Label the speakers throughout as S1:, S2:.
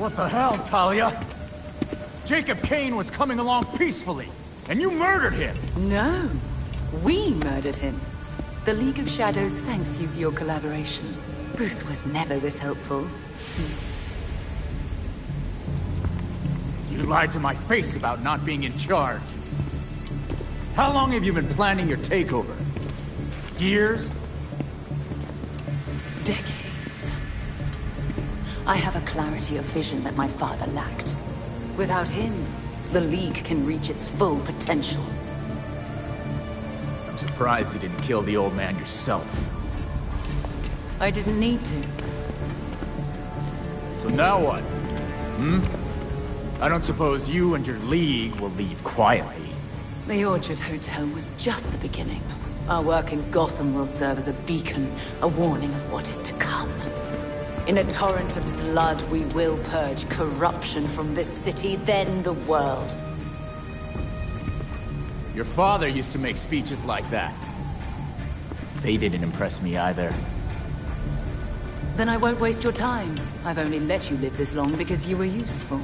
S1: What the hell, Talia? Jacob Kane was coming along peacefully, and you murdered him!
S2: No, we murdered him. The League of Shadows thanks you for your collaboration. Bruce was never this helpful.
S1: You lied to my face about not being in charge. How long have you been planning your takeover? Years?
S2: Decades. I have a clarity of vision that my father lacked. Without him, the League can reach its full potential.
S1: I'm surprised you didn't kill the old man yourself.
S2: I didn't need to.
S1: So now what? I don't suppose you and your League will leave quietly.
S2: The Orchard Hotel was just the beginning. Our work in Gotham will serve as a beacon, a warning of what is to come. In a torrent of blood, we will purge corruption from this city, then the world.
S1: Your father used to make speeches like that. They didn't impress me either.
S2: Then I won't waste your time. I've only let you live this long because you were useful.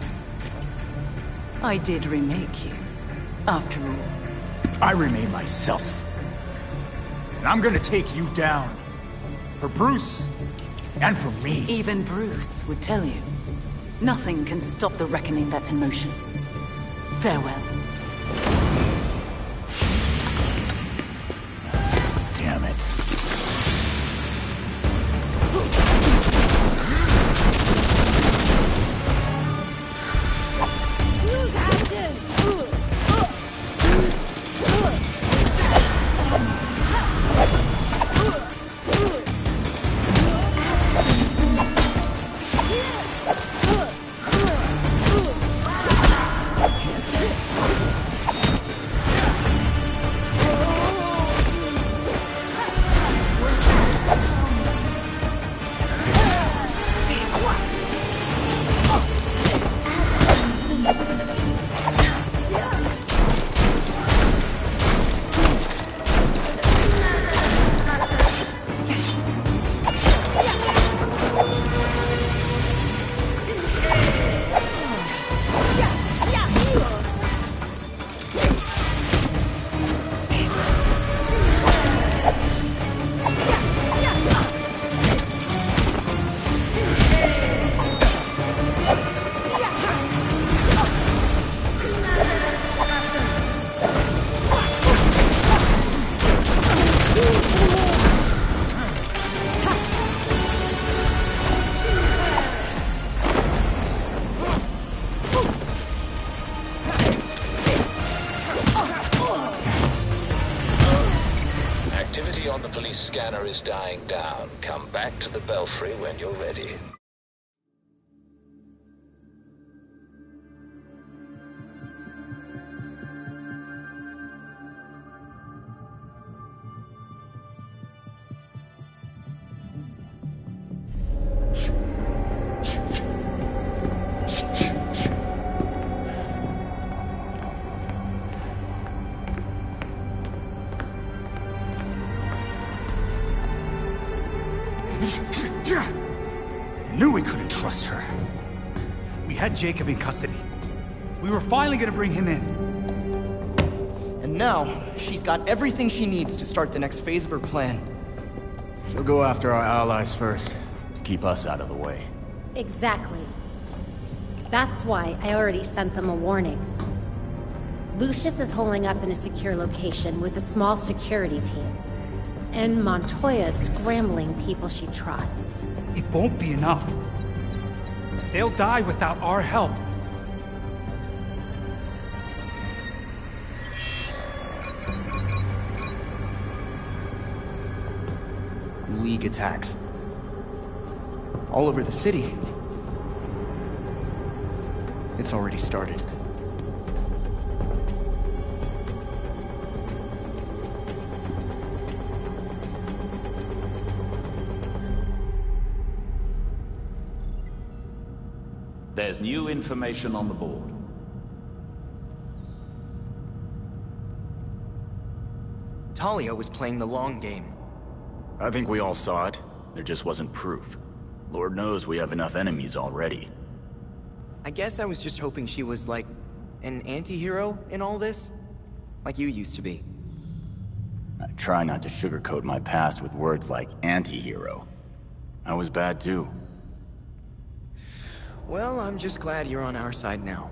S2: I did remake you, after all.
S1: I remain myself. And I'm gonna take you down. For Bruce, and for me.
S2: Even Bruce would tell you. Nothing can stop the reckoning that's in motion. Farewell.
S1: Damn it.
S3: Activity on the police scanner is dying down. Come back to the Belfry when you're ready.
S1: Knew we couldn't trust her.
S4: We had Jacob in custody. We were finally gonna bring him in.
S5: And now, she's got everything she needs to start the next phase of her plan.
S1: She'll go after our allies first, to keep us out of the way.
S6: Exactly. That's why I already sent them a warning. Lucius is holding up in a secure location with a small security team. And Montoya's scrambling people she trusts.
S4: It won't be enough. They'll die without our help.
S5: League attacks. All over the city. It's already started.
S7: There's new information on the board.
S5: Talia was playing the long game.
S8: I think we all saw it. There just wasn't proof. Lord knows we have enough enemies already.
S5: I guess I was just hoping she was, like, an anti-hero in all this? Like you used to be.
S8: I try not to sugarcoat my past with words like anti-hero. I was bad too.
S5: Well, I'm just glad you're on our side now.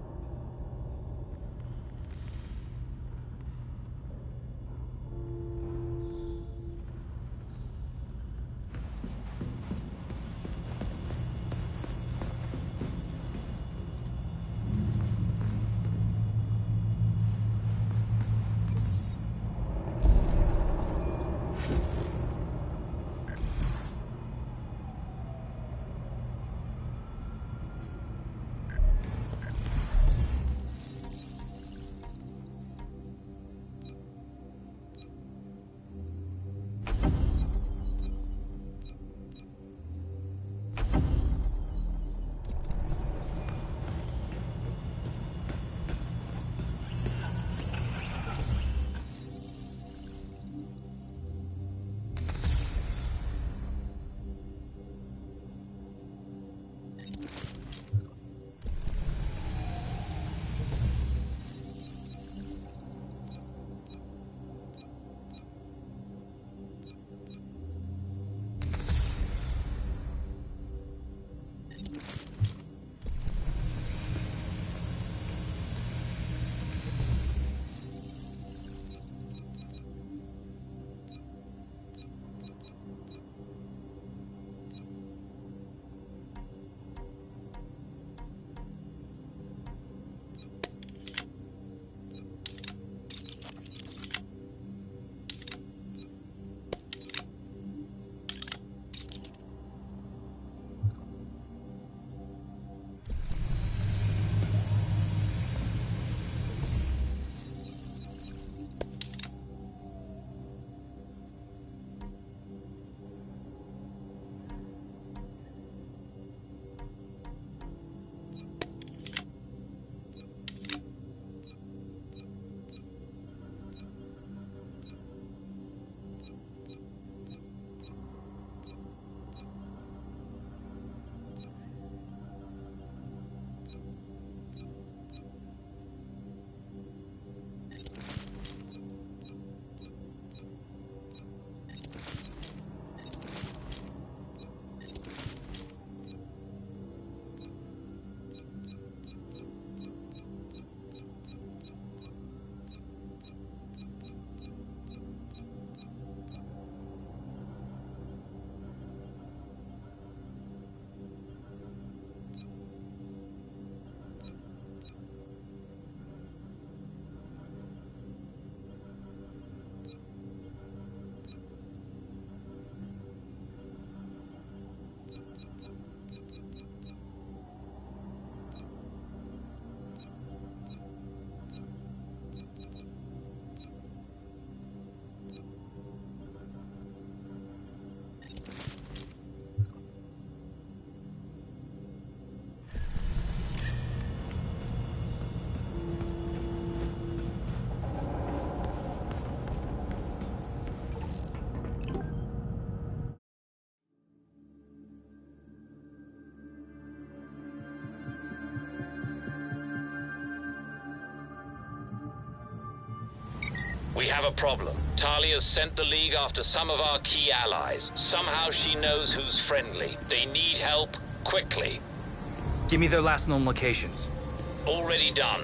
S3: We have a problem. Talia's sent the League after some of our key allies. Somehow she knows who's friendly. They need help, quickly.
S4: Give me their last known locations.
S3: Already done.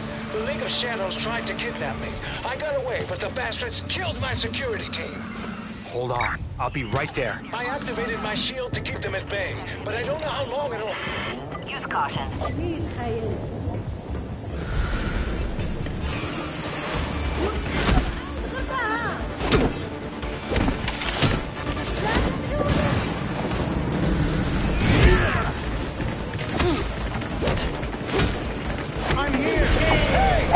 S9: The League of Shadows tried to kidnap me. I got away, but the bastards killed my security team.
S4: Hold on. I'll be right there.
S9: I activated my shield to keep them at bay, but I don't know how long it'll...
S10: Use caution.
S9: I'm here! Hey!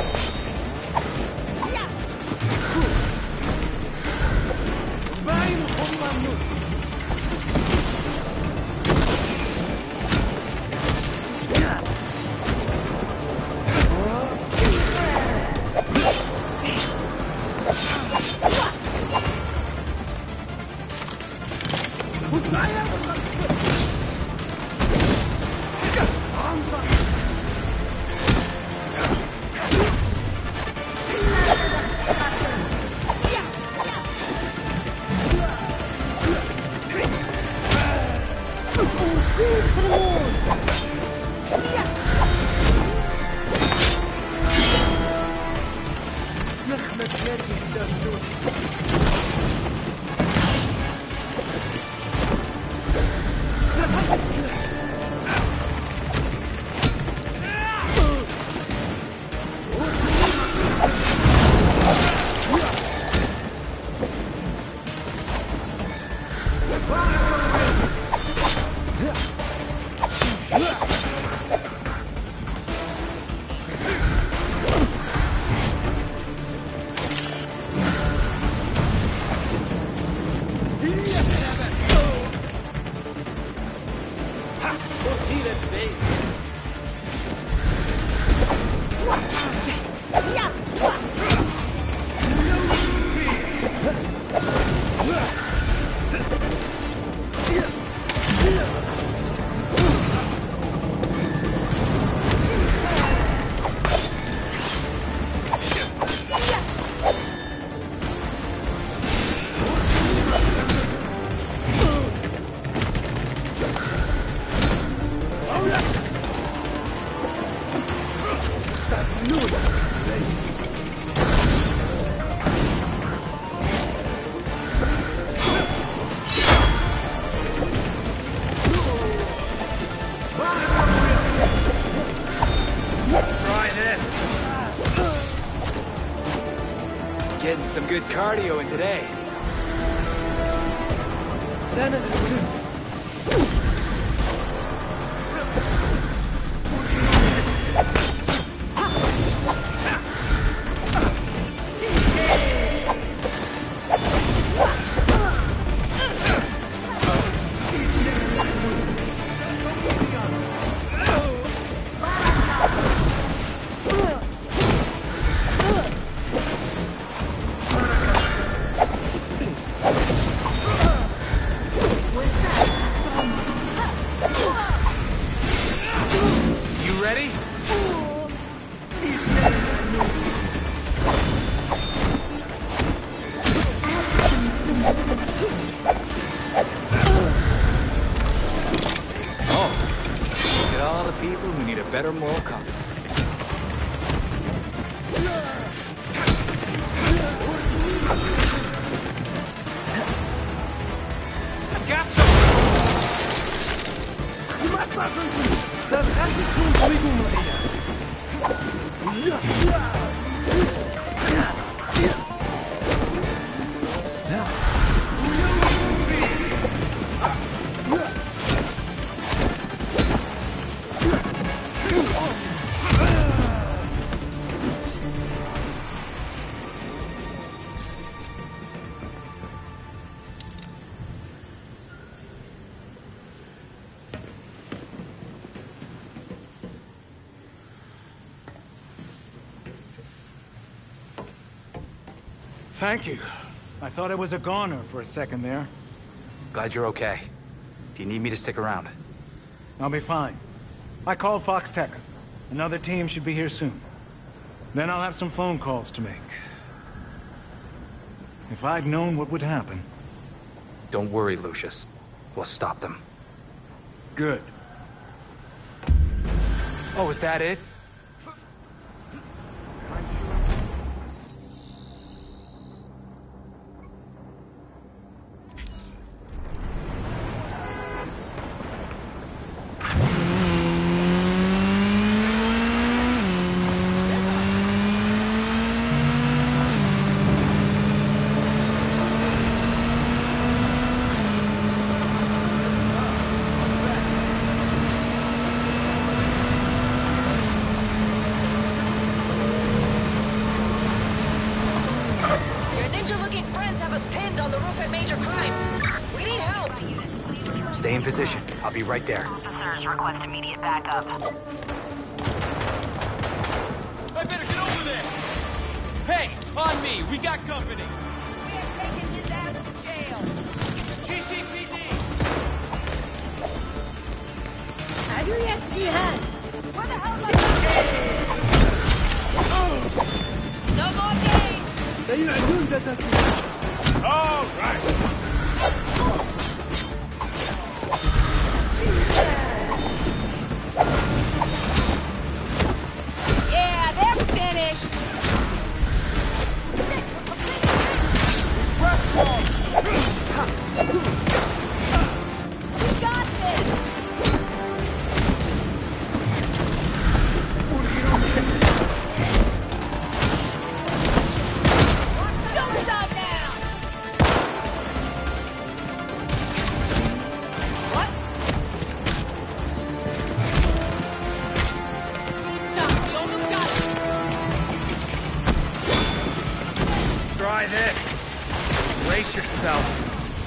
S4: Getting some good cardio in today. Better moral compass. Got
S1: Thank you. I thought I was a goner for a second there.
S4: Glad you're okay. Do you need me to stick around?
S1: I'll be fine. I called Fox Tech. Another team should be here soon. Then I'll have some phone calls to make. If I'd known what would happen...
S4: Don't worry, Lucius. We'll stop them.
S1: Good.
S4: Oh, is that it?
S10: on the roof at Major Crimes. We need help.
S4: Stay in position. I'll be right there.
S10: Officers request immediate backup.
S11: I better get over there! Hey, on me, we got company!
S10: We are taking his ass to jail.
S11: GCPD!
S10: Where the hell is my... No more games!
S11: All right!
S10: Yeah, they're finished! We got this! Don't stop now! What? Good stuff, we almost got it!
S4: Try this. Brace yourself.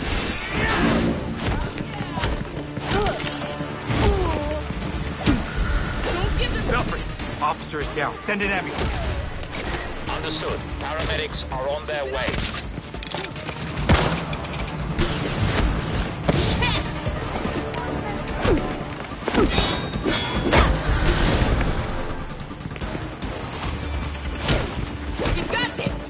S4: Belfry, officer is down. Send an ambulance.
S3: Understood. Paramedics are on their way.
S10: You got this!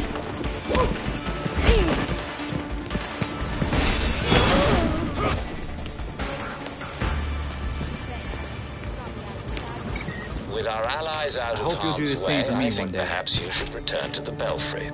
S3: With our allies out of
S4: hope you'll do the
S3: harm's
S4: same
S3: way,
S4: for me
S3: I think
S4: one day.
S3: perhaps you should return to the Belfry.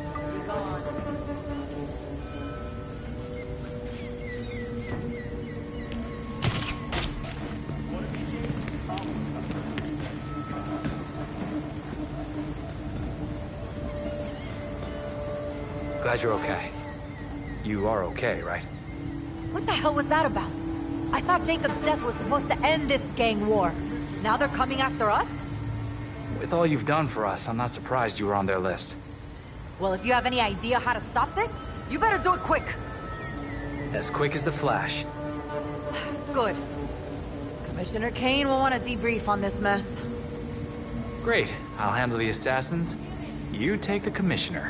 S4: Glad you're okay. You are okay, right?
S12: What the hell was that about? I thought Jacob's death was supposed to end this gang war. Now they're coming after us?
S4: With all you've done for us, I'm not surprised you were on their list.
S12: Well, if you have any idea how to stop this, you better do it quick.
S4: As quick as the Flash.
S12: Good. Commissioner Kane will want to debrief on this mess.
S4: Great. I'll handle the assassins. You take the commissioner.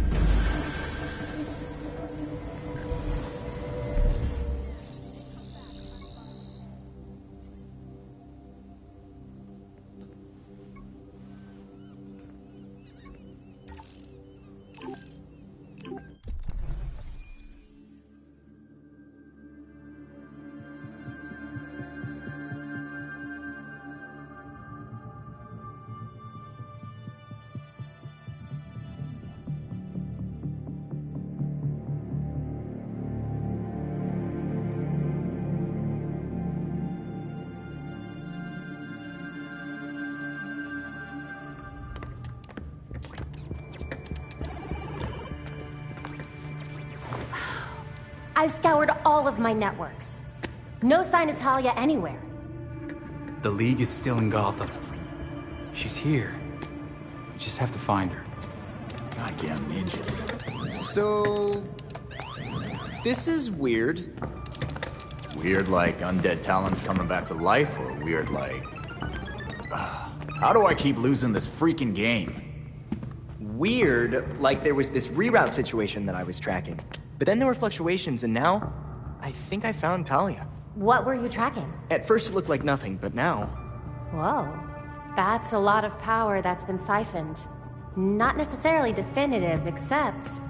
S6: I've scoured all of my networks. No sign of Talia anywhere.
S4: The League is still in Gotham. She's here. We just have to find her.
S8: Goddamn ninjas.
S5: So... this is weird.
S8: Weird like undead Talons coming back to life, or weird like... how do I keep losing this freaking game?
S5: Weird, like there was this reroute situation that I was tracking. But then there were fluctuations, and now... I think I found Talia.
S6: What were you tracking?
S5: At first it looked like nothing, but now...
S6: Whoa. That's a lot of power that's been siphoned. Not necessarily definitive, except...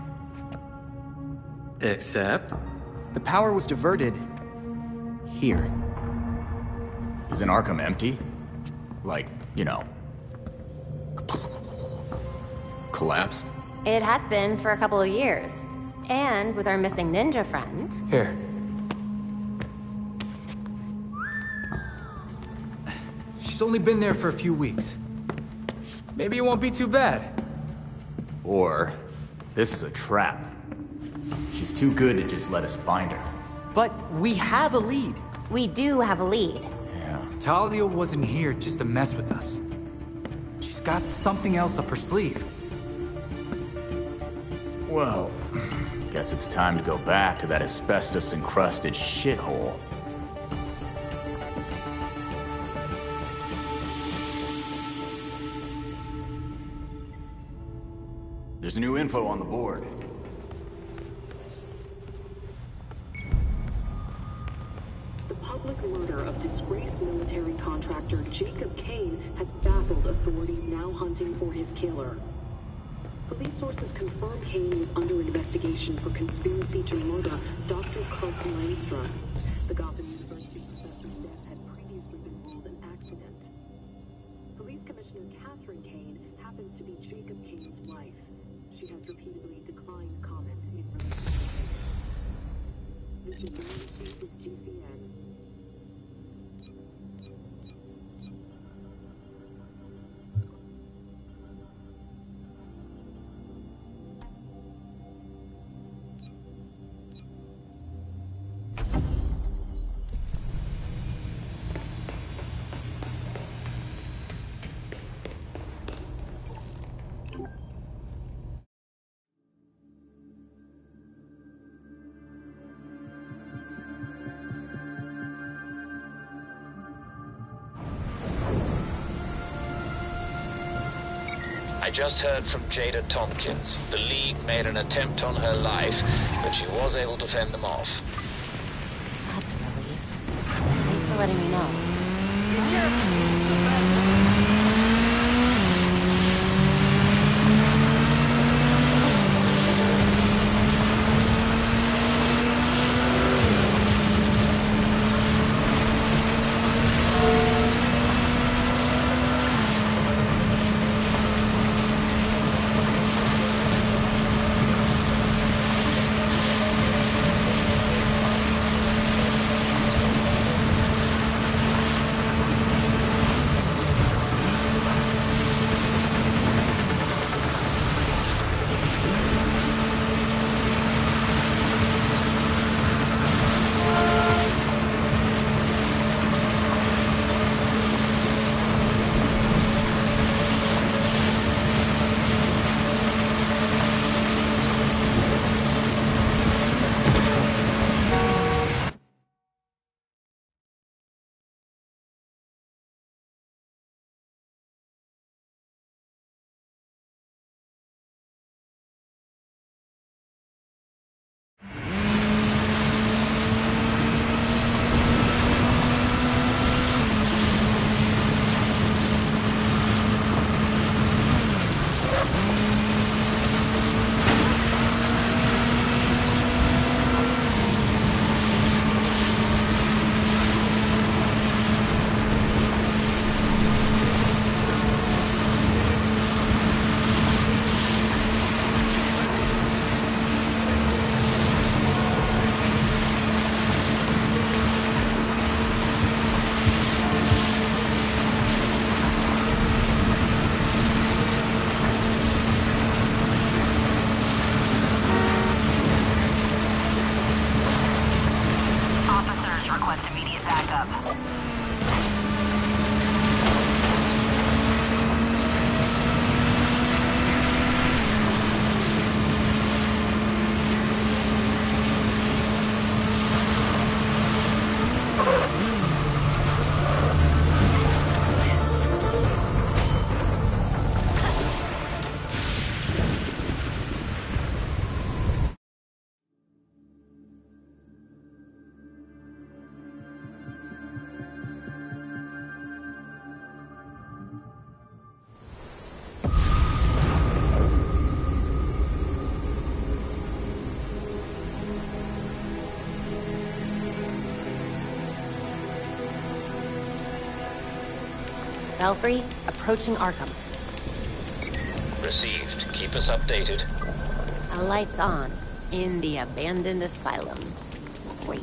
S4: Except?
S5: The power was diverted... here.
S8: Isn't Arkham empty? Like, you know... collapsed?
S6: It has been for a couple of years. And with our missing ninja friend...
S4: Here. She's only been there for a few weeks. Maybe it won't be too bad.
S8: Or, this is a trap. She's too good to just let us find her.
S5: But we have a lead.
S6: We do have a lead.
S8: Yeah.
S4: Talia wasn't here just to mess with us. She's got something else up her sleeve.
S8: Well, Guess it's time to go back to that asbestos-encrusted shithole. There's new info on the board.
S13: The public murder of disgraced military contractor Jacob Kane has baffled authorities now hunting for his killer. Police sources confirm Kane was under investigation for conspiracy to murder Dr. Kirk Langstrom. The Gotham University professor's death had previously been ruled an accident. Police Commissioner Catherine Kane happens to be Jacob Kane's wife. She has repeatedly declined comment in relation to the case. This is the news with GCN.
S3: I just heard from Jada Tompkins. The League made an attempt on her life, but she was able to fend them off.
S6: That's a relief. Thanks for letting me know. Belfry, approaching Arkham.
S3: Received. Keep us updated.
S6: Lights on. In the abandoned asylum. Great.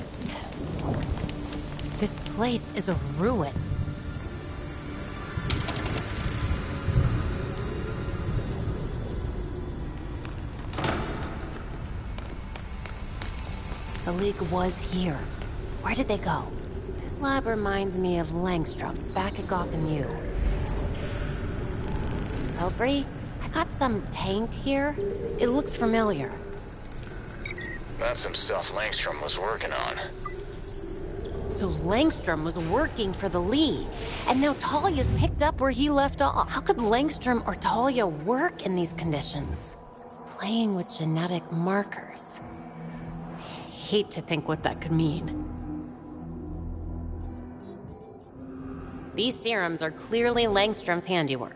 S6: This place is a ruin. The League was here. Where did they go? This lab reminds me of Langstrom's back at Gotham U. Belfry, I got some tank here. It looks familiar.
S9: That's some stuff Langstrom was working on.
S14: So Langstrom was working for the League, and now Talia's picked up where he left off. How could Langstrom or Talia work in these conditions? Playing with genetic markers. I hate to think what that could mean. These serums are clearly Langstrom's handiwork.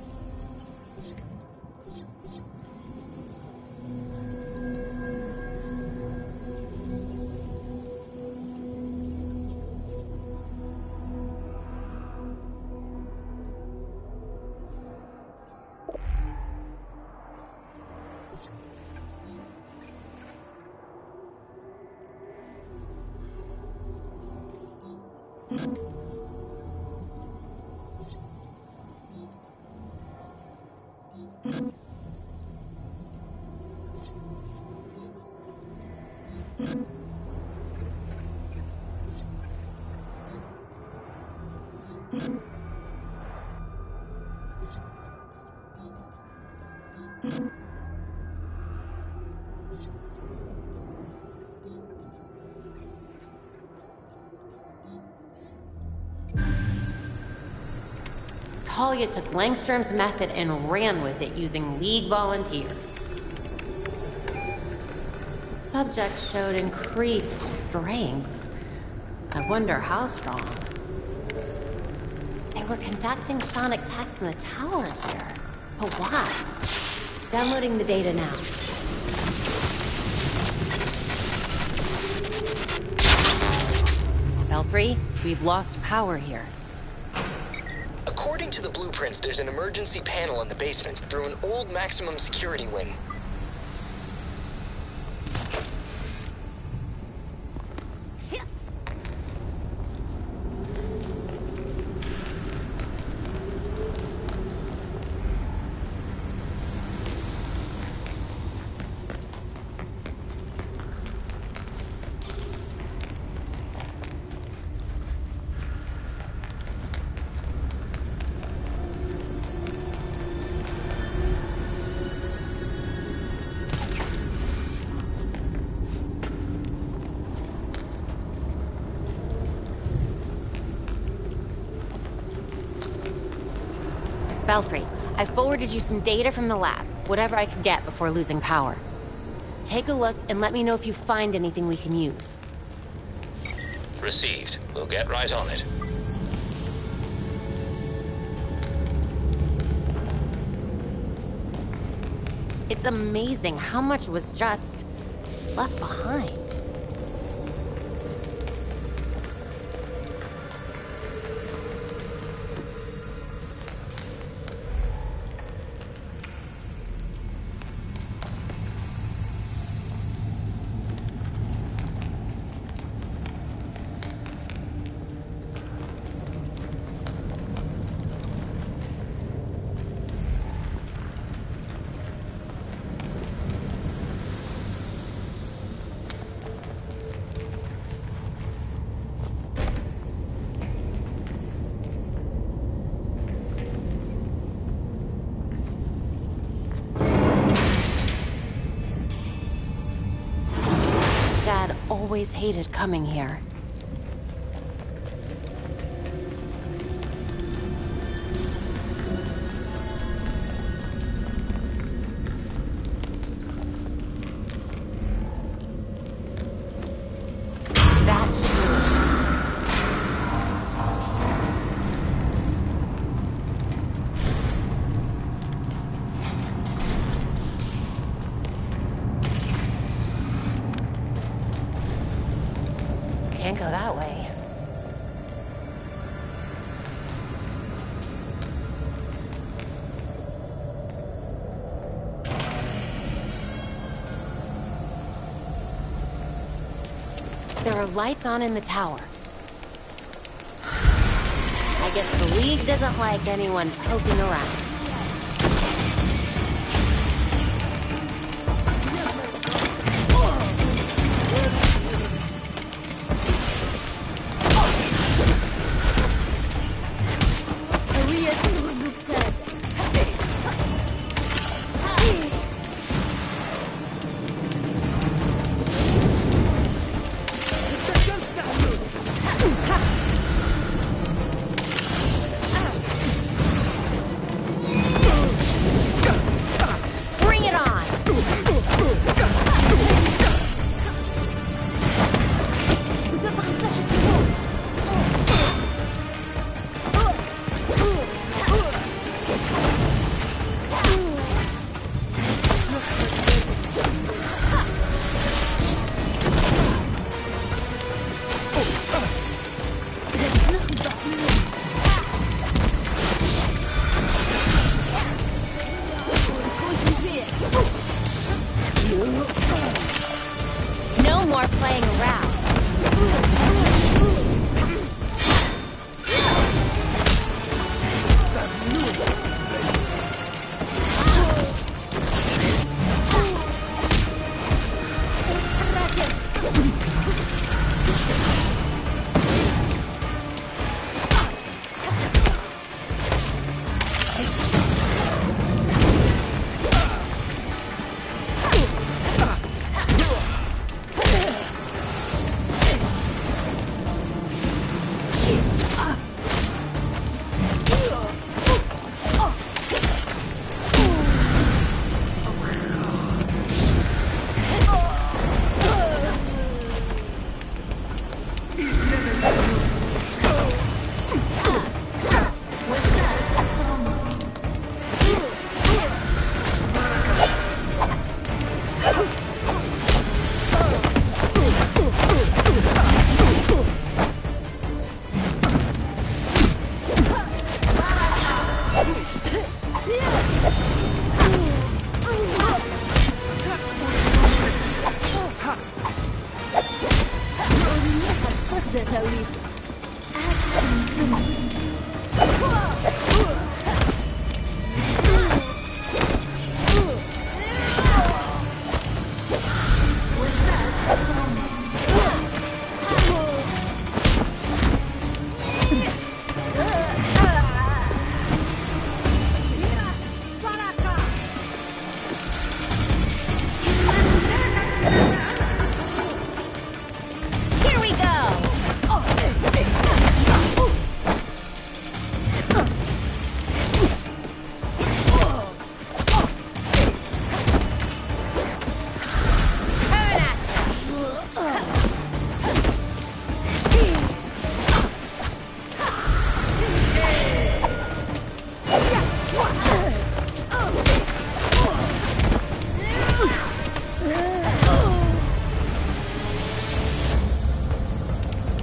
S14: Talia took Langstrom's method and ran with it using League volunteers. Subject showed increased strength. I wonder how strong. They were conducting sonic tests in the tower here. But why? Downloading the data now. Belfry, we've lost power here.
S5: According to the blueprints, there's an emergency panel in the basement through an old maximum security wing.
S14: Belfry, I forwarded you some data from the lab, whatever I could get before losing power. Take a look and let me know if you find anything we can use.
S3: Received. We'll get right on it.
S14: It's amazing how much was just left behind. Always hated coming here. Can't go that way. There are lights on in the tower. I guess the League doesn't like anyone poking around.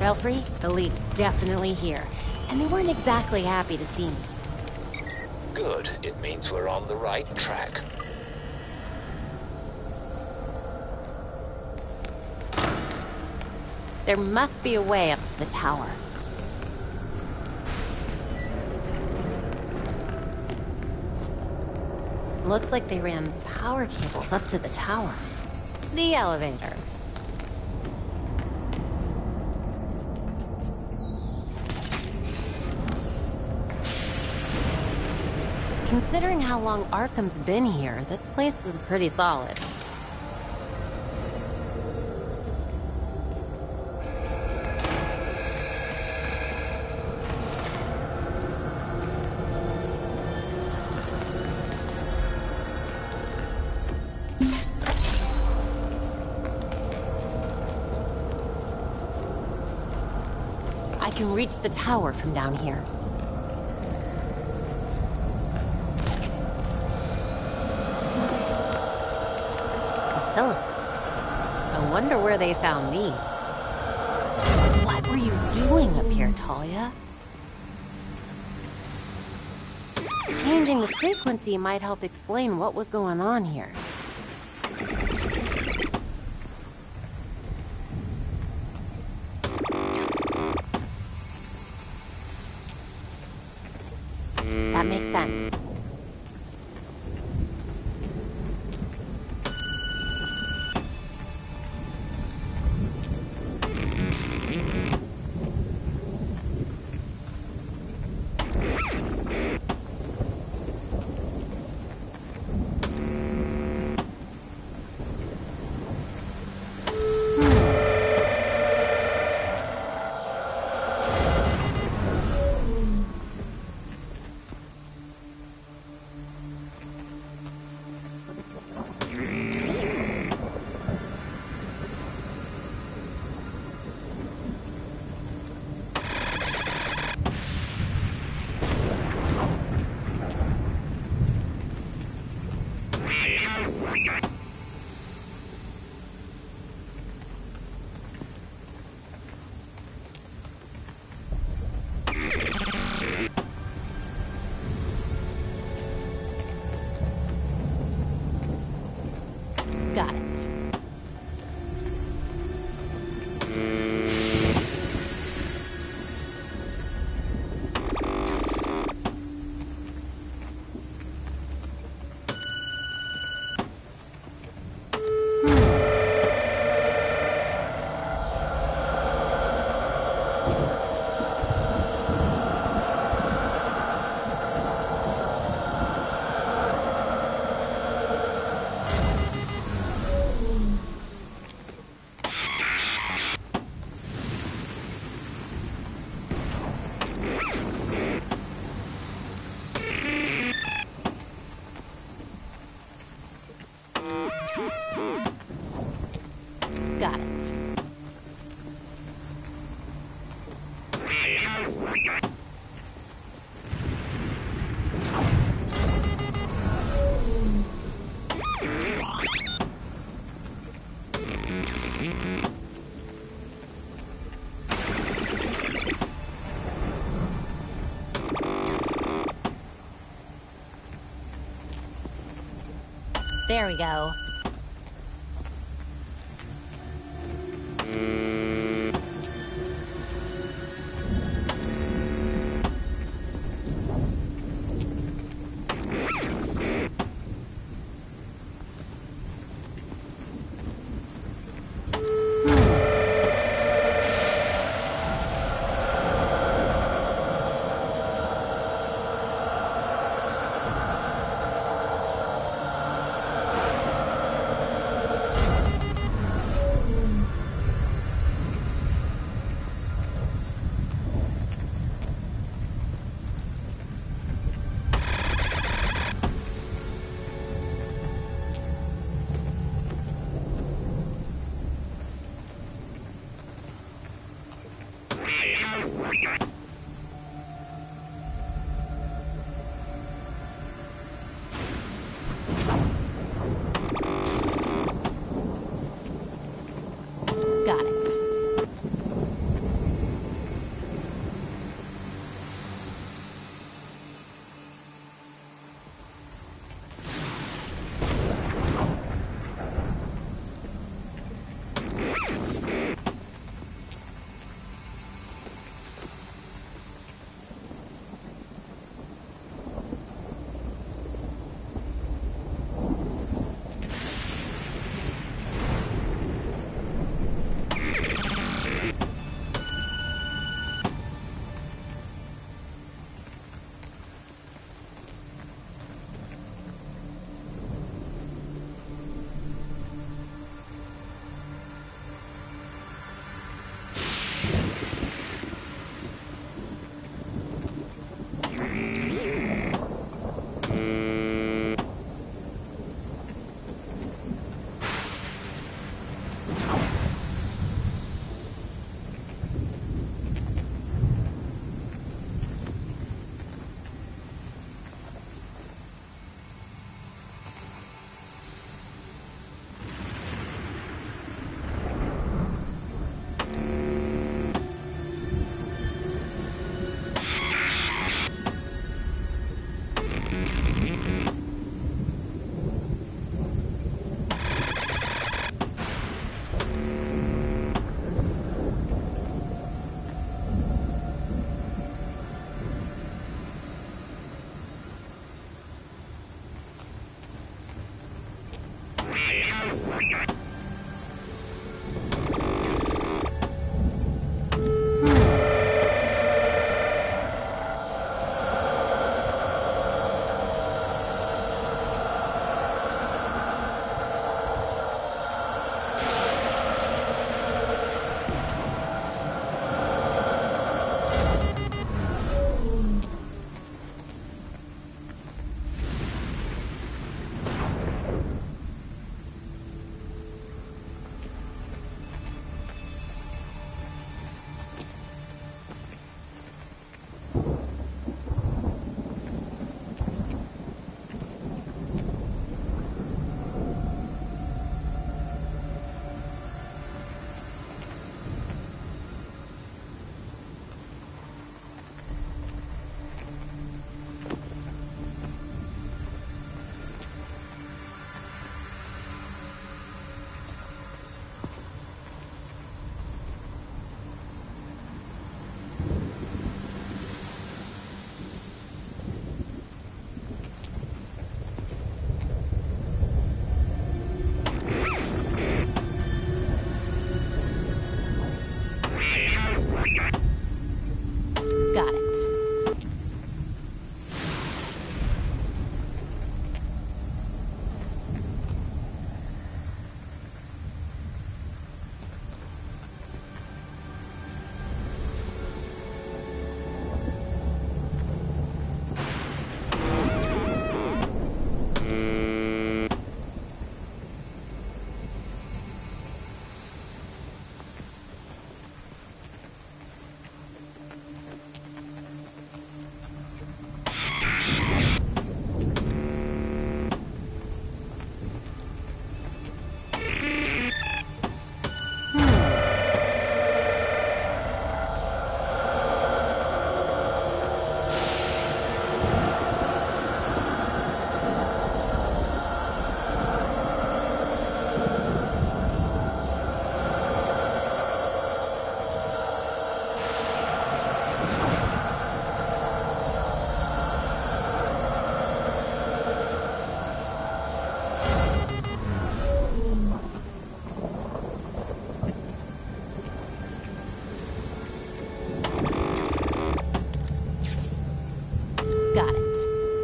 S14: Belfry, the League's definitely here. And they weren't exactly happy to see me.
S3: Good. It means we're on the right track.
S14: There must be a way up to the tower. Looks like they ran power cables up to the tower. The elevator. Considering how long Arkham's been here, this place is pretty solid. I can reach the tower from down here. Oscilloscopes. I wonder where they found these. What were you doing up here, Talia? Changing the frequency might help explain what was going on here. That makes sense. Got it. Got it. There we go. Got it.
S6: Got it. Got it.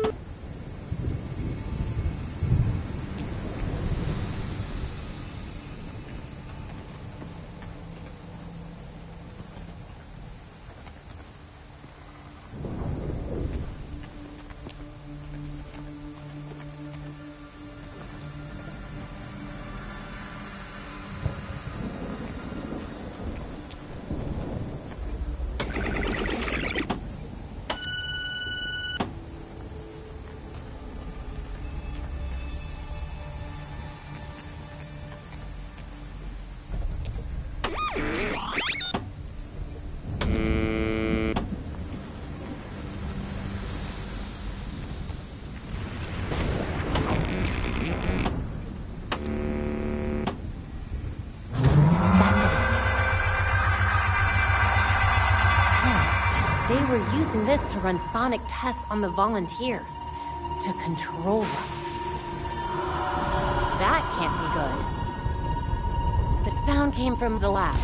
S6: They were using this to run sonic tests on the volunteers, to control them. That can't be good. The sound came from the lab.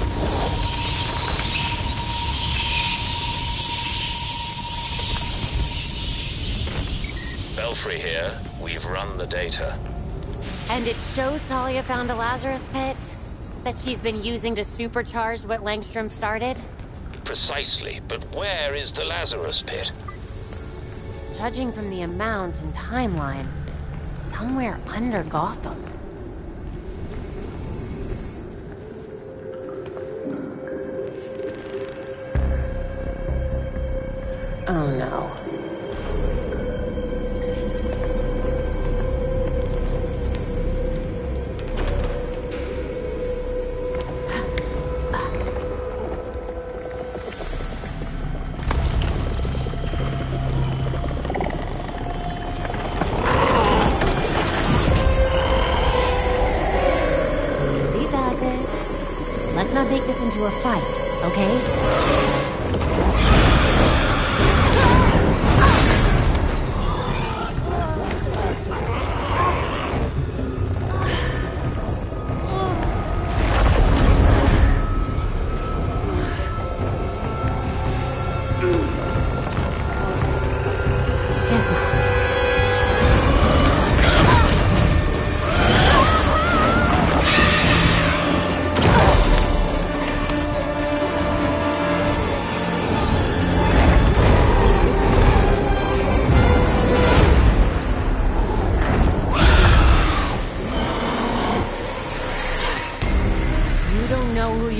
S3: Belfry here. We've run the data.
S14: And it shows Talia found a Lazarus pit that she's been using to supercharge what Langstrom started?
S3: Precisely, but where is the Lazarus pit?
S14: Judging from the amount and timeline, somewhere under Gotham. Oh no.
S6: Make this into a fight, okay?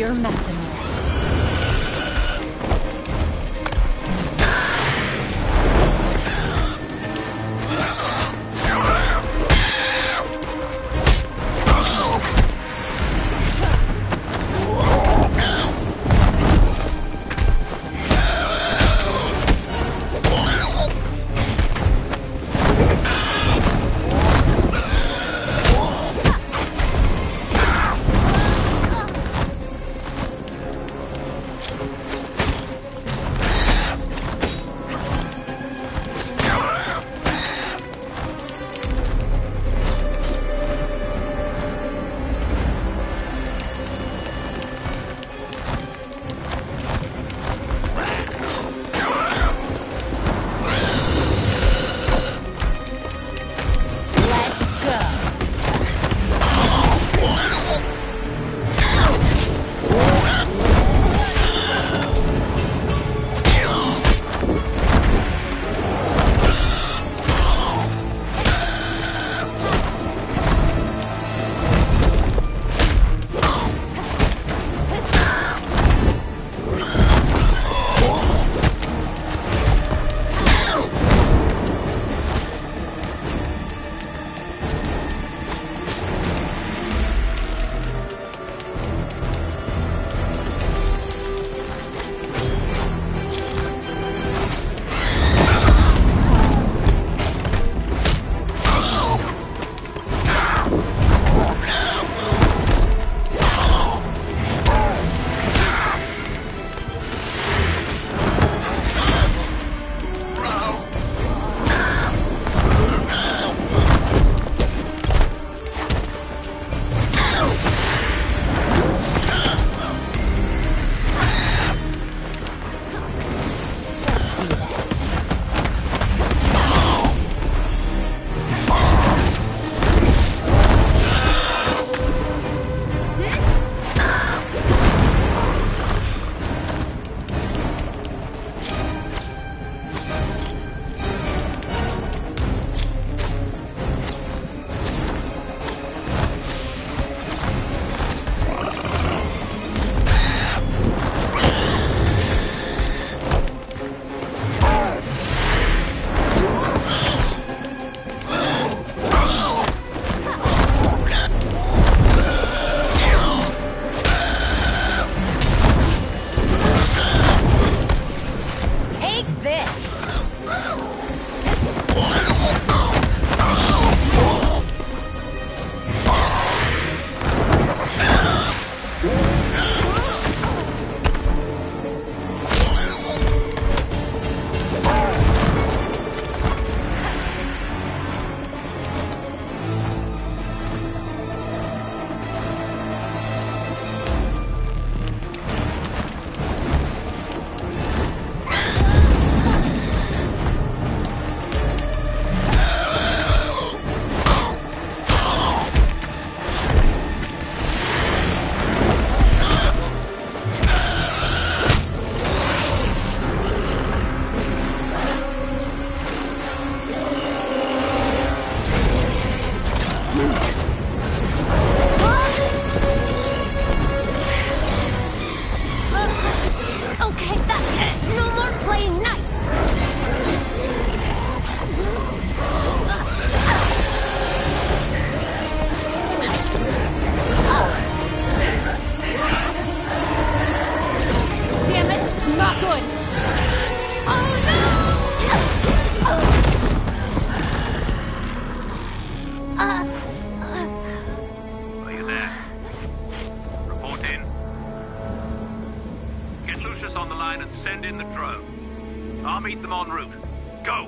S6: you're messing with.
S15: I'll meet them en route. Go!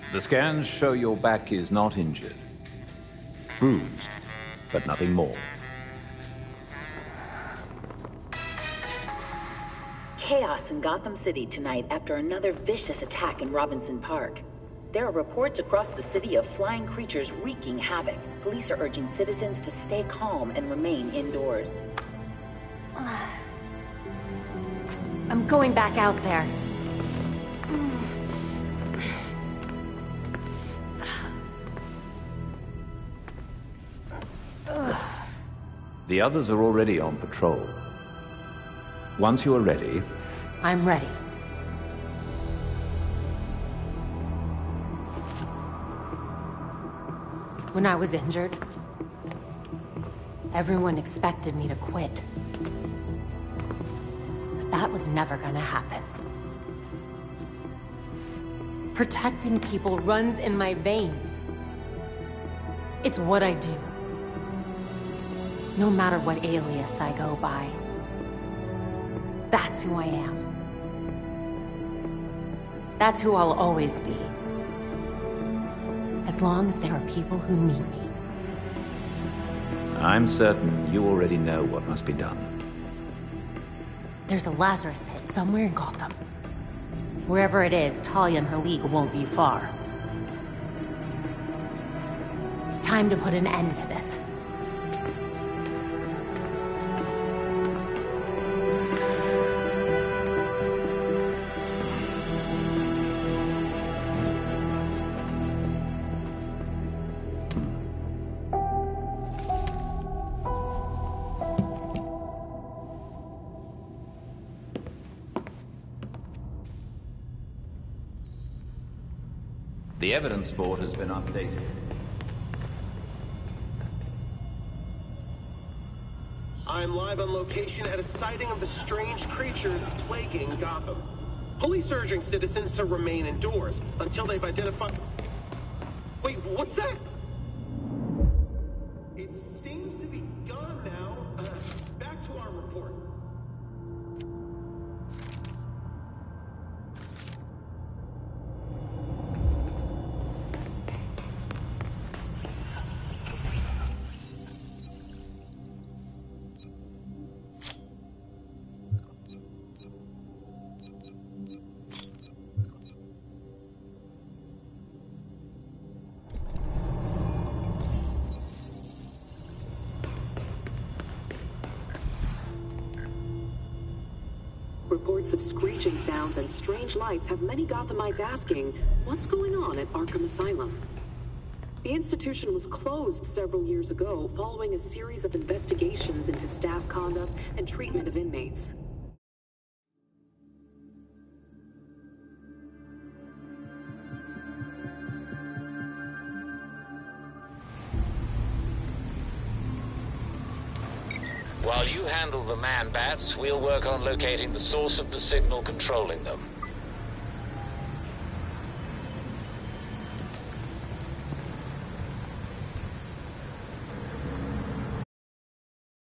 S7: The scans show your back is not injured. Bruised, but nothing more.
S16: Chaos in Gotham City tonight after another vicious attack in Robinson Park. There are reports across the city of flying creatures wreaking havoc. Police are urging citizens to stay calm and remain indoors.
S14: I'm going back out there.
S7: The others are already on patrol. Once you are ready...
S14: I'm ready. When I was injured, everyone expected me to quit. But that was never gonna happen. Protecting people runs in my veins. It's what I do. No matter what alias I go by. That's who I am. That's who I'll always be. As long as there are people who need me.
S7: I'm certain you already know what must be done.
S14: There's a Lazarus pit somewhere in Gotham. Wherever it is, Talia and her league won't be far. Time to put an end to this.
S7: The evidence board has been updated.
S17: I'm live on location at a sighting of the strange creatures plaguing Gotham. Police urging citizens to remain indoors until they've identified... Wait, what's that? It seems to be gone now. Back to our report.
S13: Reports of screeching sounds and strange lights have many Gothamites asking, what's going on at Arkham Asylum? The institution was closed several years ago following a series of investigations into staff conduct and treatment of inmates.
S3: While you handle the man-bats, we'll work on locating the source of the signal controlling them.